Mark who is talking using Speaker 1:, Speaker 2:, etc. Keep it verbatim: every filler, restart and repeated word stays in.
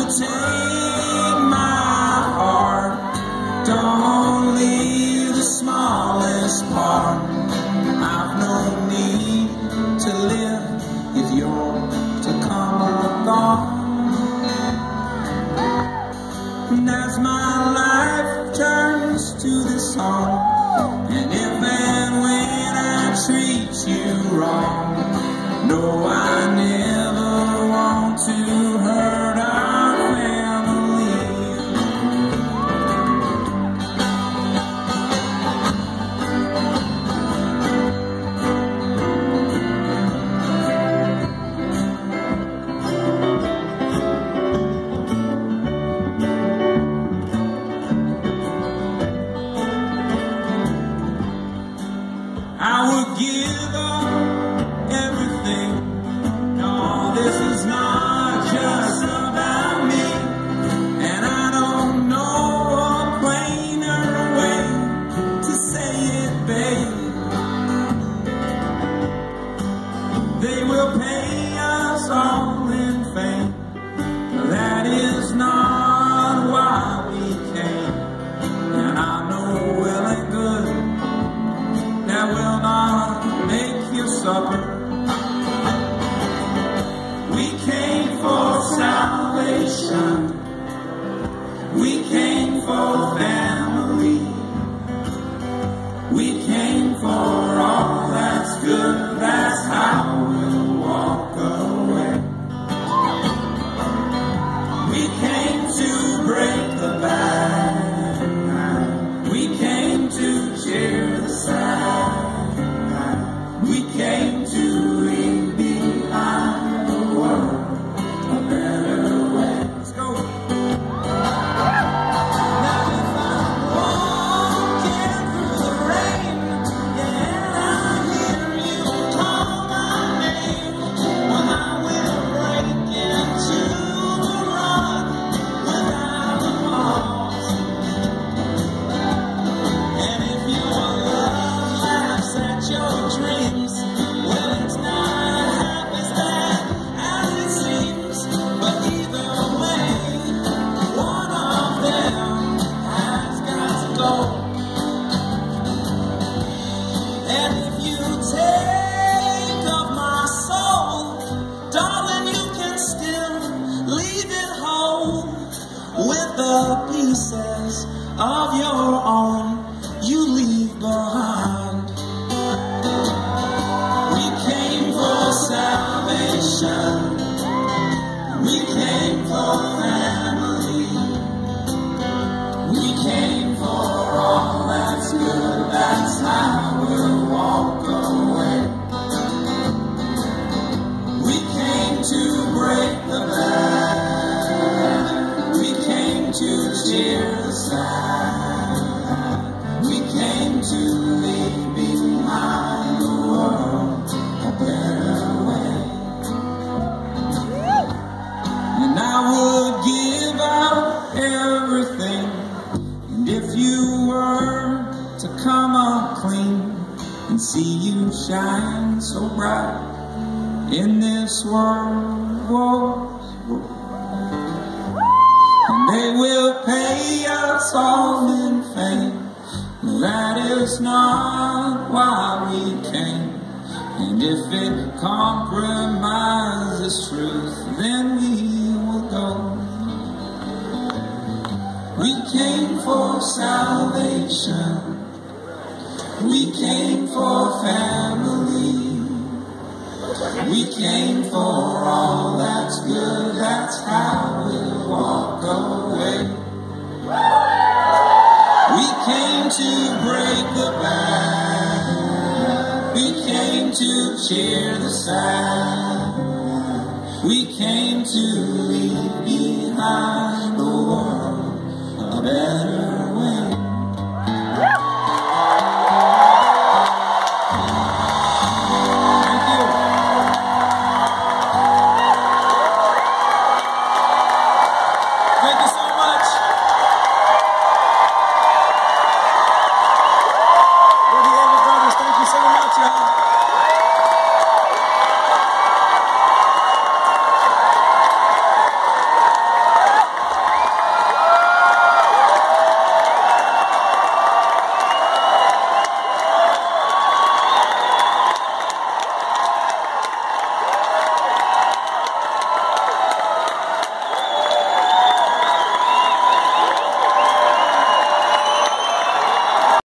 Speaker 1: take my heart, don't leave the smallest part. I've no need to live if you're to come along. And as my life turns to this song, and if and when I treat you wrong, no, I never want to hurt our family. I would give up everything. No, this is not just about me, and I don't know a plainer way to say it, babe. They will pay us all in fame. That is not why we came, and I know well and good that will not make your supper. We came for salvation. We came for family. We came for all that's good. That's how we'll walk away. We came to break the back. We came to cheer the sad. We came to leave behind the world a better way. Let's go. Now if I'm walking through the rain, yeah, I hear you call my name, well, I will break into the rock without a pause. And if your love laughs at your dreams, well, it's not half as bad as it seems. But either way, one of them has got to go. And if you take of my soul, darling, you can still leave it whole with the pieces of your own you leave behind. We came for salvation. We came for family. We came for all that's good. That's how we'll walk away. We came to break the back. We came to cheer the sad. We came to leave behind the world a better way. And I would give up everything. And if you were to come up clean and see you shine so bright in this world, whoa, and they will pay us all in fame. That is not why we came. And if it compromises truth, then we will go. We came for salvation. We came for family. We came for all that's good. That's how we'll walk away. We came to break the back. We came to cheer the sad. We came to leave behind the world a better